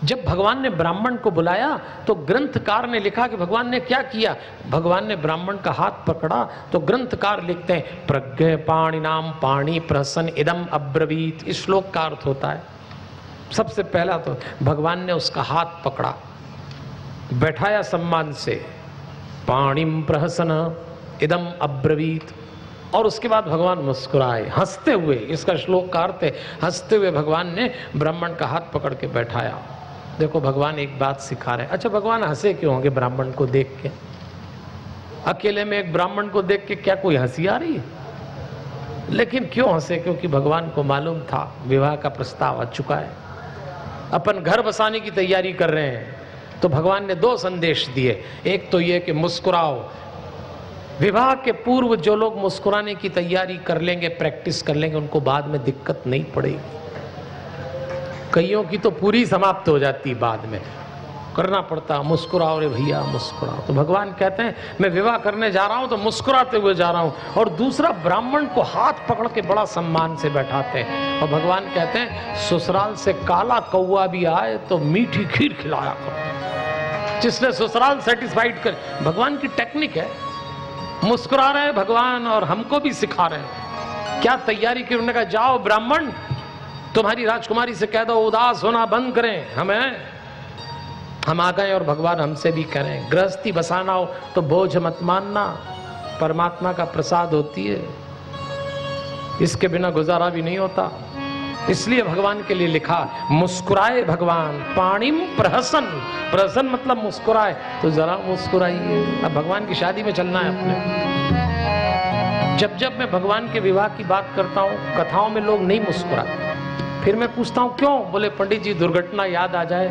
जब भगवान ने ब्राह्मण को बुलाया तो ग्रंथकार ने लिखा कि भगवान ने क्या किया। भगवान ने ब्राह्मण का हाथ पकड़ा तो ग्रंथकार लिखते हैं प्रज्ञ पाणिनाम पाणि प्रहसन इदम अब्रवीत। इस श्लोक का अर्थ होता है, सबसे पहला तो भगवान ने उसका हाथ पकड़ा, बैठाया सम्मान से, पाणिम प्रहसन इदम अब्रवीत, और उसके बाद भगवान मुस्कुराए हंसते हुए। इसका श्लोक का अर्थ है हंसते हुए भगवान ने ब्राह्मण का हाथ पकड़ के बैठाया। देखो भगवान एक बात सिखा रहे हैं। अच्छा भगवान हंसे क्यों होंगे ब्राह्मण को देख के? अकेले में एक ब्राह्मण को देख के क्या कोई हंसी आ रही है? लेकिन क्यों हंसे? क्योंकि भगवान को मालूम था विवाह का प्रस्ताव आ चुका है, अपन घर बसाने की तैयारी कर रहे हैं। तो भगवान ने दो संदेश दिए। एक तो ये कि मुस्कुराओ, विवाह के पूर्व जो लोग मुस्कुराने की तैयारी कर लेंगे, प्रैक्टिस कर लेंगे, उनको बाद में दिक्कत नहीं पड़ेगी। कईयों की तो पूरी समाप्त हो जाती बाद में, करना पड़ता मुस्कुराओ रे भैया मुस्कुराओ। तो भगवान कहते हैं मैं विवाह करने जा रहा हूं तो मुस्कुराते हुए जा रहा हूं। और दूसरा ब्राह्मण को हाथ पकड़ के बड़ा सम्मान से बैठाते हैं। और भगवान कहते हैं ससुराल से काला कौवा भी आए तो मीठी खीर खिलाया करो, जिसने ससुराल सेटिस्फाइड कर। भगवान की टेक्निक है, मुस्कुरा रहे हैं भगवान और हमको भी सिखा रहे हैं। क्या तैयारी की? उन्होंने कहा जाओ ब्राह्मण तुम्हारी राजकुमारी से कह दो उदास होना बंद करें, हम आ गए। और भगवान हमसे भी कह रहे हैं गृहस्थी बसाना हो तो बोझ मत मानना, परमात्मा का प्रसाद होती है, इसके बिना गुजारा भी नहीं होता। इसलिए भगवान के लिए लिखा मुस्कुराए भगवान, पाणिम प्रहसन, प्रहसन मतलब मुस्कुराए, तो जरा मुस्कुराइए। अब भगवान की शादी में चलना है अपने। जब जब मैं भगवान के विवाह की बात करता हूँ कथाओं में लोग नहीं मुस्कुराते, फिर मैं पूछता हूँ क्यों? बोले पंडित जी दुर्घटना याद आ जाए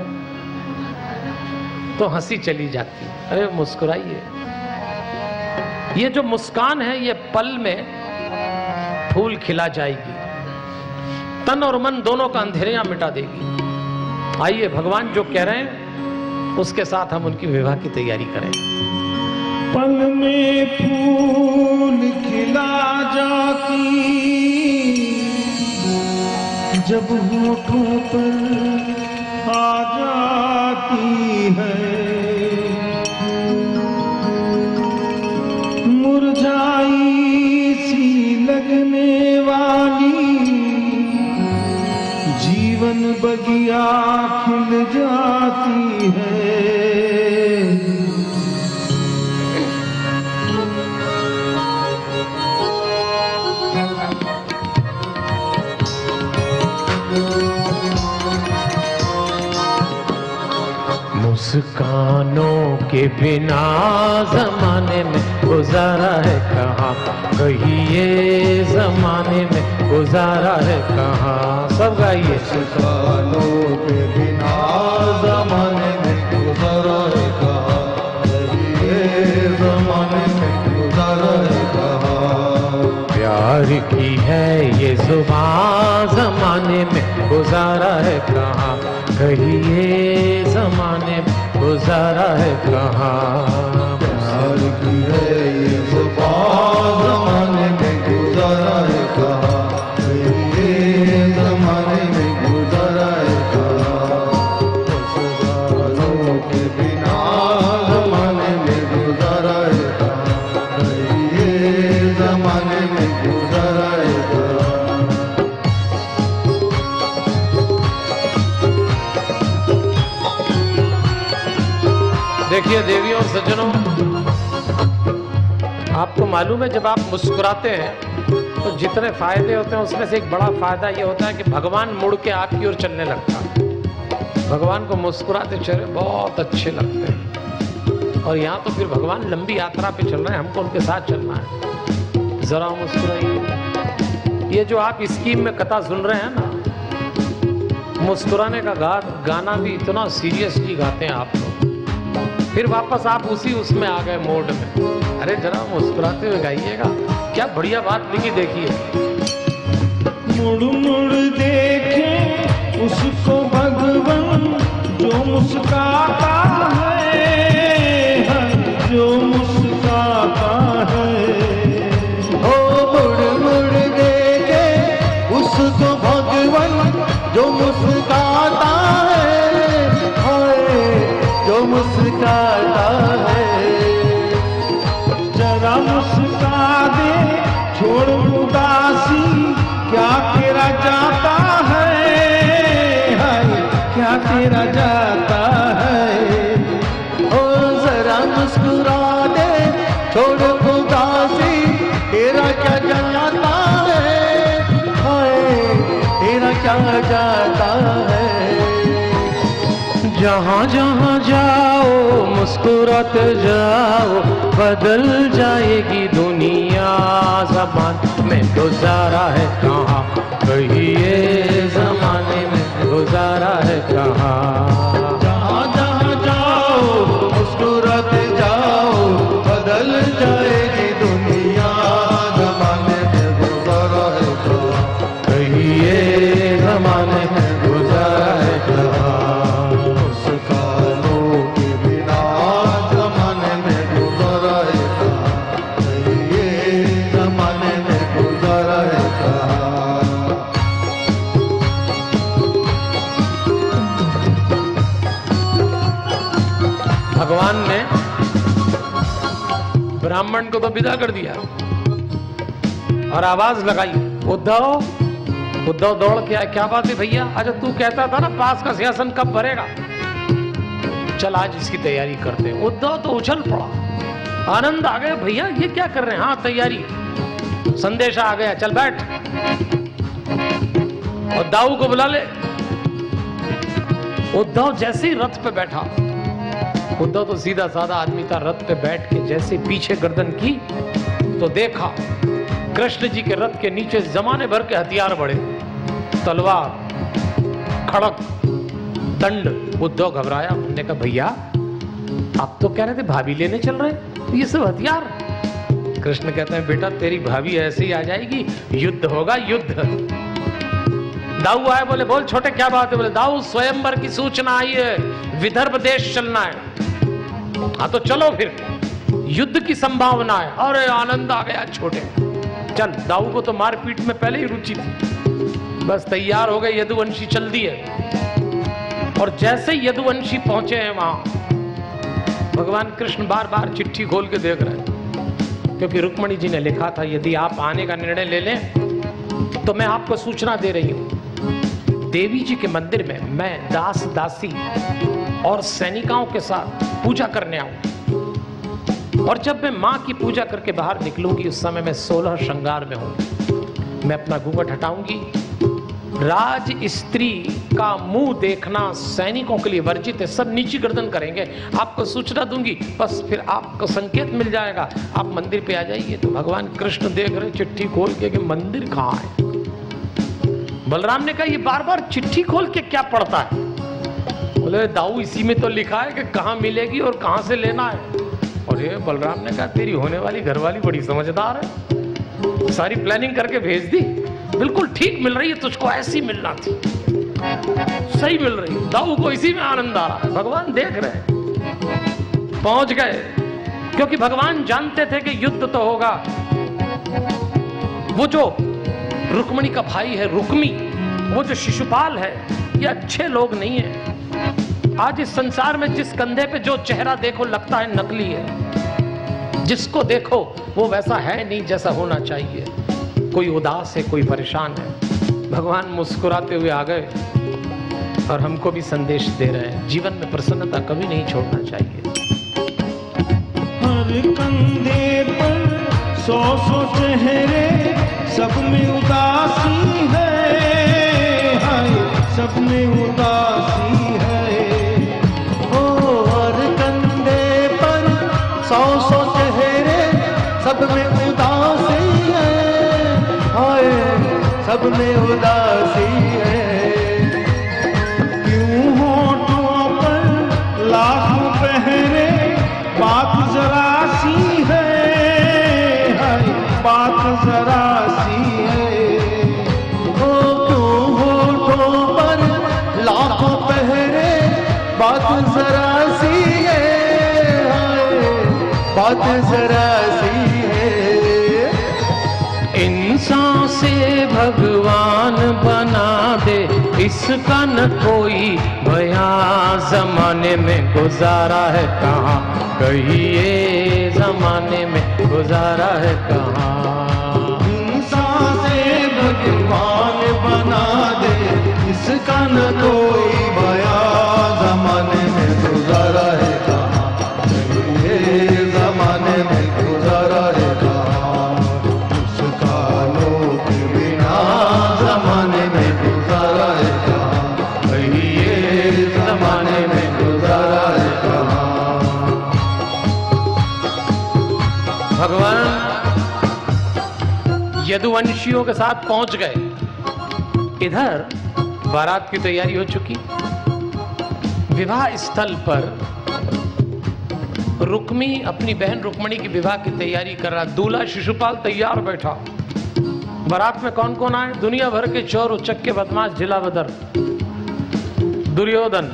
तो हंसी चली जाती। अरे मुस्कुराइए। ये जो मुस्कान है ये पल में फूल खिला जाएगी, तन और मन दोनों का अंधेरियां मिटा देगी। आइए भगवान जो कह रहे हैं उसके साथ हम उनकी विवाह की तैयारी करें। पल में फूल खिला जाती जब होठों पर आ जाती है, मुरझाई सी लगने वाली जीवन बगिया खिल जाती है। मुस्कानों के बिना जमाने में गुजारा है कहाँ, कहिए जमाने में गुजारा है कहाँ। सब गाइए। मुस्कानों के बिना जमाने में गुजारा है कहाँ, कहिए जमाने में गुजारा है कहाँ। प्यार की है ये जुबान जमाने में गुजारा है कहाँ, कहिए जमाने में गुजारा है कहाँ। प्यार की है ये जुबान जमाने में गुजारा है कहाँ, कहिए जमाने में गुजारा है कहाँ। मुस्कानों के बिना जमाने में गुजारा है कहाँ, कहिए जमाने में गुजारा है कहाँ। देखिए देवियों और सज्जनों, आपको मालूम है जब आप मुस्कुराते हैं तो जितने फायदे होते हैं उसमें से एक बड़ा फायदा ये होता है कि भगवान मुड़ के आपकी ओर चलने लगता है। भगवान को मुस्कुराते चेहरे बहुत अच्छे लगते हैं। और यहाँ तो फिर भगवान लंबी यात्रा पे चल रहे हैं, हमको उनके साथ चलना है। जरा मुस्कुराइए। ये जो आप स्कीम में कथा सुन रहे हैं ना, मुस्कुराने का गाना भी इतना सीरियसली गाते हैं आप लोग, फिर वापस आप उसी उसमें आ गए मोड में। अरे जरा मुस्कुराते हुए गाइएगा, क्या बढ़िया बात लिखी। देखिए मुड़ मुड़ देखे उसको भगवान जो मुस्कुराता है, जो मुस्कुराता है। ओ मुड़ मुड़ देखे उसको भगवान जो मुस्कुराता है, तेरा जाता है। ओ जरा मुस्कुरा दे, छोड़ उदासी, तेरा क्या जाता है, हाय तेरा क्या जाता है। जहाँ जहाँ जाओ मुस्कुराते जाओ, बदल जाएगी दुनिया। ज़माने में गुजारा है कहाँ, कहिए ज़माने में गुजारा है कहाँ। जहाँ जहाँ जाओ मुस्कुराते जाओ, बदल जाएगी दुनिया। ज़माने में गुजारा है कहाँ, कहिए ज़माने में गुजारा है कहाँ। मुस्कानों के बिना ज़माने में गुजारा है कहाँ, ये ज़माने में गुजारा है कहाँ। भगवान ने ब्राह्मण को तो विदा कर दिया और आवाज लगाई, उद्धव। उद्धव दौड़ के आया, क्या बात है भैया? अच्छा तू कहता था ना पास का सिंहासन कब भरेगा, चल आज इसकी तैयारी करते हैं। उद्धव तो उछल पड़ा, आनंद आ गया, भैया ये क्या कर रहे हैं? हाँ तैयारी, संदेशा आ गया, चल बैठ और दाऊ को बुला ले। उद्धव जैसे ही रथ पे बैठा, उद्धव तो सीधा साधा आदमी था, रथ पे बैठ के जैसे पीछे गर्दन की तो देखा कृष्ण जी के रथ के नीचे जमाने भर के हथियार बड़े, तलवार, खड़क, दंड। उद्धव घबराया, उन्होंने कहा भैया आप तो कह रहे थे भाभी लेने चल रहे, ये सब हथियार। कृष्ण कहते हैं बेटा तेरी भाभी ऐसे ही आ जाएगी, युद्ध होगा युद्ध। दाऊ आए, बोले बोल छोटे क्या बात है? बोले दाऊ स्वयंवर की सूचना आई है, विदर्भ देश चलना है। हाँ तो चलो फिर, युद्ध की संभावना है। अरे आनंद आ गया छोटे, चल। दाऊ को तो मारपीट में पहले ही रुचि थी, बस तैयार हो गए, यदुवंशी चल दिए। और जैसे यदुवंशी पहुंचे हैं वहां, भगवान कृष्ण बार बार चिट्ठी खोल के देख रहे हैं, क्योंकि रुक्मणी जी ने लिखा था यदि आप आने का निर्णय ले लें तो मैं आपको सूचना दे रही हूं, देवी जी के मंदिर में मैं दास दासी और सैनिकाओं के साथ पूजा करने आऊं, और जब मैं मां की पूजा करके बाहर निकलूंगी उस समय मैं 16 श्रृंगार में हूं। मैं अपना घूंघट हटाऊंगी, राज स्त्री का मुंह देखना सैनिकों के लिए वर्जित है, सब नीची गर्दन करेंगे। आपको सूचना दूंगी, बस फिर आपको संकेत मिल जाएगा, आप मंदिर पे आ जाइए। तो भगवान कृष्ण देख रहे चिट्ठी खोल के कि मंदिर कहाँ है। बलराम ने कहा ये बार बार चिट्ठी खोल के क्या पढ़ता है? बोले दाऊ इसी में तो लिखा है कि कहाँ मिलेगी और कहाँ से लेना है। और ये बलराम ने कहा तेरी होने वाली घरवाली बड़ी समझदार है, सारी प्लानिंग करके भेज दी, बिल्कुल ठीक मिल रही है, तुझको ऐसी मिलना थी, सही मिल रही। दाऊ को इसी में आनंद आ रहा है, भगवान देख रहे हैं। पहुंच गए, क्योंकि भगवान जानते थे कि युद्ध तो होगा। वो जो रुक्मणी का भाई है रुक्मी, वो जो शिशुपाल है, ये अच्छे लोग नहीं है। आज इस संसार में जिस कंधे पे जो चेहरा देखो लगता है नकली है, जिसको देखो वो वैसा है नहीं जैसा होना चाहिए। कोई उदास है, कोई परेशान है। भगवान मुस्कुराते हुए आ गए और हमको भी संदेश दे रहे हैं, जीवन में प्रसन्नता कभी नहीं छोड़ना चाहिए। हर कंधे पर 100 चेहरे, सब में उदासी है, हाय सब में उदासी है। ओ हर कंधे पर 100 चेहरे, सब में उदासी है, हाय सब में उदासी है। क्यों होठों पर लाखों पहरे, बात जरा सी है, हाय बात जरा सी है। ओ क्यों होठों पर लाखों पहरे, बात जरा सी है, हाय बात जरा सी है। इंसान से भगवान बना दे, इसका न कोई बयां। जमाने में गुजारा है कहाँ, कहिए जमाने में गुजारा है कहाँ। इंसान से भगवान बना दे, इसका न कोई बयान। यदुवंशियों के साथ पहुंच गए। इधर बारात की तैयारी हो चुकी। विवाह स्थल पर रुक्मी अपनी बहन रुक्मणी की विवाह की तैयारी कर रहा। दूल्हा शिशुपाल तैयार बैठा। बारात में कौन कौन आए? दुनिया भर के चोर उचक्के बदमाश ढिलावदर, दुर्योधन,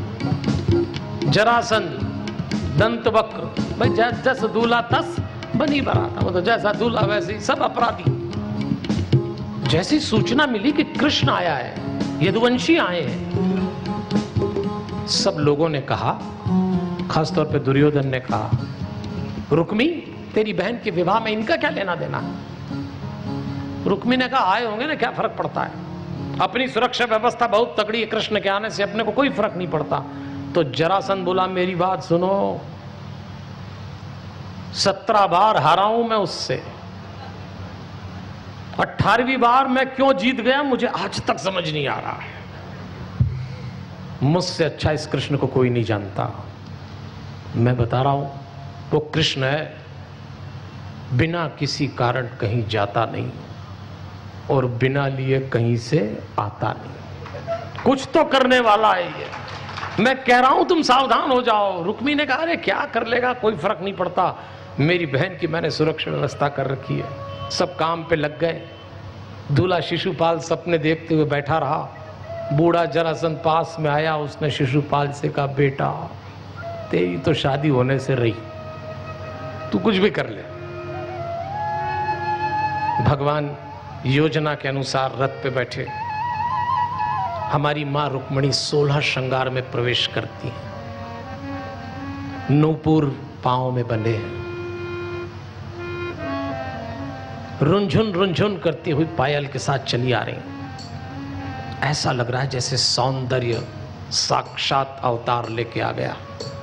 जरासंध, दंतवक्र। भाई जैसा दूल्हा तस बनी बारात, वो तो जैसा दूल्हा वैसे सब अपराधी। जैसी सूचना मिली कि कृष्ण आया है, यदुवंशी आए हैं, सब लोगों ने कहा, खासतौर पे दुर्योधन ने कहा, रुक्मी तेरी बहन के विवाह में इनका क्या लेना देना? रुक्मी ने कहा आए होंगे ना, क्या फर्क पड़ता है, अपनी सुरक्षा व्यवस्था बहुत तगड़ी है, कृष्ण के आने से अपने को कोई फर्क नहीं पड़ता। तो जरासंध बोला मेरी बात सुनो, 17 बार हारा हूं मैं उससे, 18वीं बार मैं क्यों जीत गया मुझे आज तक समझ नहीं आ रहा है। मुझसे अच्छा इस कृष्ण को कोई नहीं जानता। मैं बता रहा हूं वो कृष्ण है, बिना किसी कारण कहीं जाता नहीं और बिना लिए कहीं से आता नहीं, कुछ तो करने वाला है ये। मैं कह रहा हूं तुम सावधान हो जाओ। रुक्मी ने कहा अरे क्या कर लेगा, कोई फर्क नहीं पड़ता, मेरी बहन की मैंने सुरक्षा व्यवस्था कर रखी है। सब काम पे लग गए। दूल्हा शिशुपाल सपने देखते हुए बैठा रहा। बूढ़ा जरासंध पास में आया, उसने शिशुपाल से कहा बेटा तेरी तो शादी होने से रही, तू कुछ भी कर ले। भगवान योजना के अनुसार रथ पे बैठे। हमारी मां रुक्मणी 16 श्रृंगार में प्रवेश करती है। नूपुर पांव में बंधे हैं, रुंझुन रुंझुन करती हुई पायल के साथ चली आ रही। ऐसा लग रहा है जैसे सौंदर्य साक्षात अवतार लेके आ गया।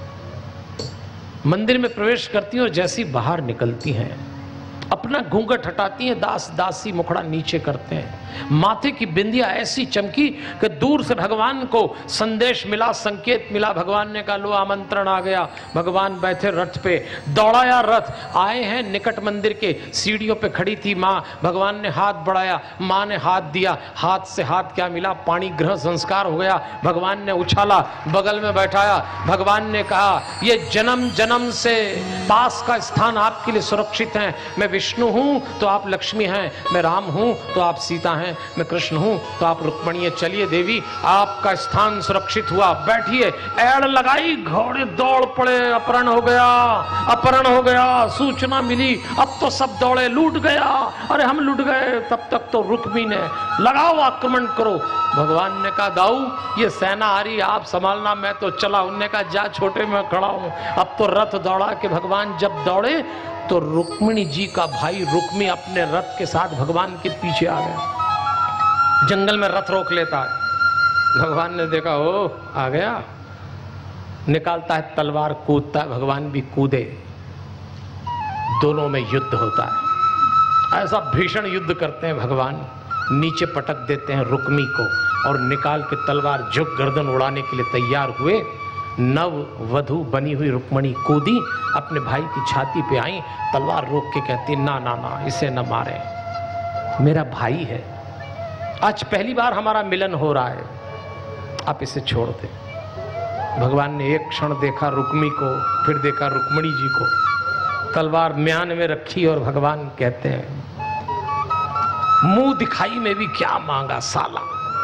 मंदिर में प्रवेश करती हैं और जैसी बाहर निकलती हैं अपना घूंघट हटाती हैं, दास दासी मुखड़ा नीचे करते हैं। माथे की बिंदिया ऐसी चमकी कि दूर से भगवान को संदेश मिला, संकेत मिला। भगवान ने कहा लो आमंत्रण आ गया। भगवान बैठे रथ पे, दौड़ाया रथ, आए हैं निकट मंदिर के। सीढ़ियों पे खड़ी थी माँ, भगवान ने हाथ बढ़ाया, माँ ने हाथ दिया, हाथ से हाथ क्या मिला, पाणी ग्रह संस्कार हो गया। भगवान ने उछाला, बगल में बैठाया। भगवान ने कहा ये जन्म जन्म से पास का स्थान आपके लिए सुरक्षित है। मैं विष्णु हूं तो आप लक्ष्मी हैं, मैं राम हूं तो आप सीता हैं, मैं कृष्ण हूं तो आप रुक्मणी हैं। चलिए देवी आपका स्थान सुरक्षित हुआ, बैठिए। एड़ लगाई, घोड़े दौड़ पड़े, अपहरण हो गया, अपहरण हो गया। सूचना मिली, अब तो सब दौड़े, लूट गया। अरे हम लूट गए। तब तक तो रुक्मी ने लगाओ आक्रमण करो। भगवान ने कहा दाऊ ये सेना आ रही, आप संभालना, मैं तो चला। उनने कहा जा छोटे मैं खड़ा हूं। अब तो रथ दौड़ा के भगवान जब दौड़े तो रुक्मिणी जी का भाई रुक्मी अपने रथ के साथ भगवान के पीछे आ गया। जंगल में रथ रोक लेता है। भगवान ने देखा ओ आ गया, निकालता है तलवार, कूदता है। भगवान भी कूदे, दोनों में युद्ध होता है। ऐसा भीषण युद्ध करते हैं भगवान, नीचे पटक देते हैं रुक्मी को और निकाल के तलवार झुक गर्दन उड़ाने के लिए तैयार हुए। नव वधु बनी हुई रुक्मणी कूदी, अपने भाई की छाती पे आई, तलवार रोक के कहती ना ना ना इसे न मारे, मेरा भाई है, आज पहली बार हमारा मिलन हो रहा है, आप इसे छोड़ दे। भगवान ने एक क्षण देखा रुक्मी को, फिर देखा रुक्मणी जी को, तलवार म्यान में रखी और भगवान कहते हैं मुंह दिखाई में भी क्या मांगा साला,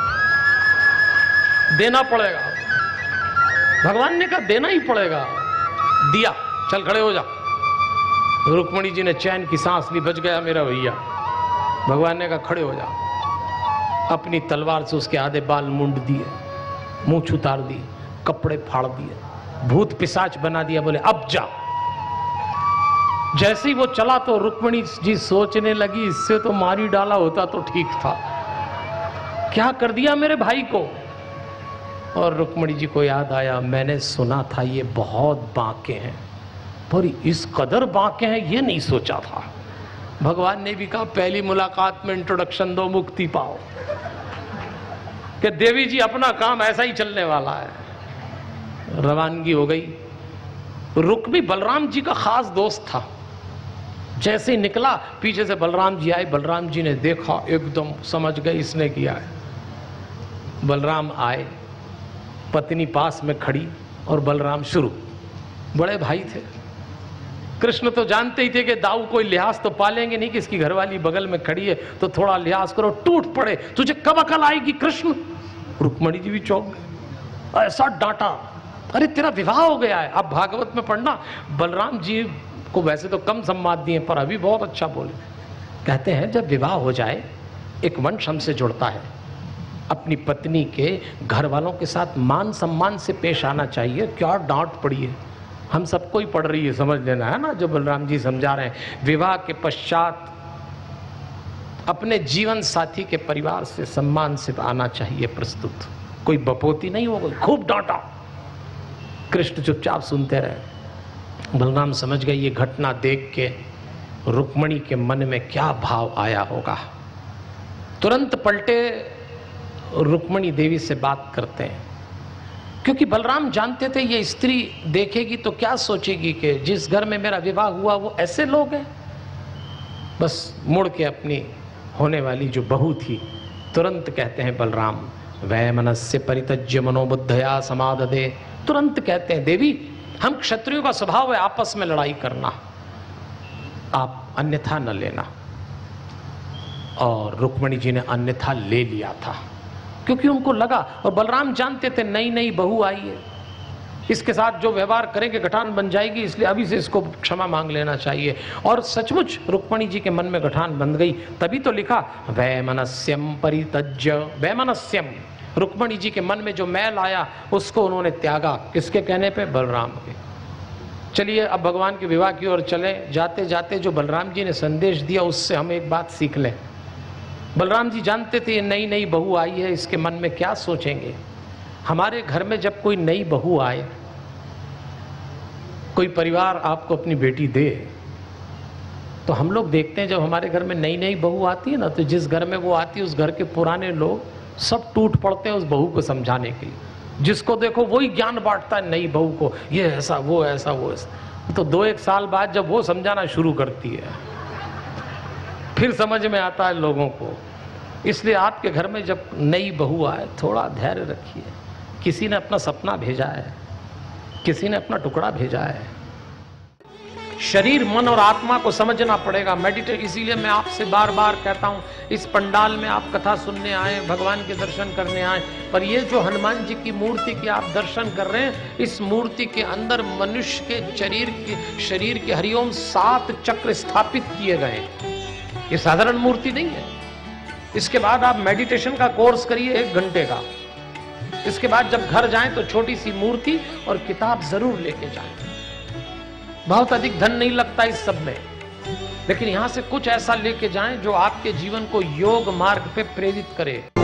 देना पड़ेगा। भगवान ने कहा देना ही पड़ेगा, दिया, चल खड़े हो जा। रुक्मणी जी ने चैन की सांस ली, बच गया मेरा भैया। भगवान ने कहा खड़े हो जा। अपनी तलवार से उसके आधे बाल मुंड दिए, मूंछ उतार दी, कपड़े फाड़ दिए, भूत पिशाच बना दिया। बोले अब जा। जैसे ही वो चला तो रुक्मणी जी सोचने लगी इससे तो मारी डाला होता तो ठीक था, क्या कर दिया मेरे भाई को। और रुक्मणी जी को याद आया मैंने सुना था ये बहुत बांके हैं, पर इस कदर बांके हैं ये नहीं सोचा था। भगवान ने भी कहा पहली मुलाकात में इंट्रोडक्शन दो, मुक्ति पाओ, कि देवी जी अपना काम ऐसा ही चलने वाला है। रवानगी हो गई। रुक्मी बलराम जी का खास दोस्त था, जैसे ही निकला पीछे से बलराम जी आए, बलराम जी ने देखा, एकदम समझ गए इसने किया है। बलराम आए, पत्नी पास में खड़ी और बलराम शुरू। बड़े भाई थे। कृष्ण तो जानते ही थे कि दाऊ कोई लिहाज तो पालेंगे नहीं कि इसकी घरवाली बगल में खड़ी है तो थोड़ा लिहाज करो, टूट पड़े, तुझे कब अकल आएगी कृष्ण। रुक्मणी जी भी चौंक गए, ऐसा डांटा, अरे तेरा विवाह हो गया है। अब भागवत में पढ़ना, बलराम जी को वैसे तो कम सम्मान दिए पर अभी बहुत अच्छा बोले। कहते हैं जब विवाह हो जाए एक वंश हमसे जुड़ता है, अपनी पत्नी के घर वालों के साथ मान सम्मान से पेश आना चाहिए। क्या डांट पड़ी है, हम सबको ही पड़ रही है, समझ लेना है ना जो बलराम जी समझा रहे हैं। विवाह के पश्चात अपने जीवन साथी के परिवार से सम्मान से आना चाहिए प्रस्तुत, कोई बपोती नहीं हो गई। खूब डांटा, कृष्ण चुपचाप सुनते रहे। बलराम समझ गए ये घटना देख के रुक्मणी के मन में क्या भाव आया होगा। तुरंत पलटे, रुक्मणी देवी से बात करते हैं, क्योंकि बलराम जानते थे ये स्त्री देखेगी तो क्या सोचेगी कि जिस घर में मेरा विवाह हुआ वो ऐसे लोग हैं। बस मुड़ के अपनी होने वाली जो बहू थी तुरंत कहते हैं बलराम, वै मनस्य परित्यज्य मनोबुद्धया समाददे। तुरंत कहते हैं देवी हम क्षत्रियों का स्वभाव है आपस में लड़ाई करना, आप अन्यथा न लेना। और रुक्मणी जी ने अन्यथा ले लिया था क्योंकि उनको लगा, और बलराम जानते थे नई नई बहू आई है, इसके साथ जो व्यवहार करेंगे गठान बन जाएगी, इसलिए अभी से इसको क्षमा मांग लेना चाहिए। और सचमुच रुक्मणी जी के मन में गठान बन गई, तभी तो लिखा वैमनस्यम परित्यज्य। वैमनस्यम, रुक्मणी जी के मन में जो मैल आया उसको उन्होंने त्यागा, किसके कहने पे? बलराम के। चलिए अब भगवान के विवाह की ओर चले। जाते जाते जो बलराम जी ने संदेश दिया उससे हम एक बात सीख लें। बलराम जी जानते थे ये नई नई बहू आई है, इसके मन में क्या सोचेंगे। हमारे घर में जब कोई नई बहू आए, कोई परिवार आपको अपनी बेटी दे, तो हम लोग देखते हैं जब हमारे घर में नई नई बहू आती है ना, तो जिस घर में वो आती है उस घर के पुराने लोग सब टूट पड़ते हैं उस बहू को समझाने के लिए। जिसको देखो वही ज्ञान बांटता है नई बहू को, ये ऐसा वो ऐसा वो ऐसा। तो 2-1 साल बाद जब वो समझाना शुरू करती है फिर समझ में आता है लोगों को। इसलिए आपके घर में जब नई बहू आए थोड़ा धैर्य रखिए। किसी ने अपना सपना भेजा है, किसी ने अपना टुकड़ा भेजा है। शरीर मन और आत्मा को समझना पड़ेगा, मेडिटेट। इसीलिए मैं आपसे बार बार कहता हूं, इस पंडाल में आप कथा सुनने आए, भगवान के दर्शन करने आए, पर ये जो हनुमान जी की मूर्ति के आप दर्शन कर रहे हैं, इस मूर्ति के अंदर मनुष्य के शरीर के हरिओम 7 चक्र स्थापित किए गए। ये साधारण मूर्ति नहीं है। इसके बाद आप मेडिटेशन का कोर्स करिए 1 घंटे का। इसके बाद जब घर जाएं तो छोटी सी मूर्ति और किताब जरूर लेके जाएं। बहुत अधिक धन नहीं लगता इस सब में, लेकिन यहां से कुछ ऐसा लेके जाएं जो आपके जीवन को योग मार्ग पे प्रेरित करे।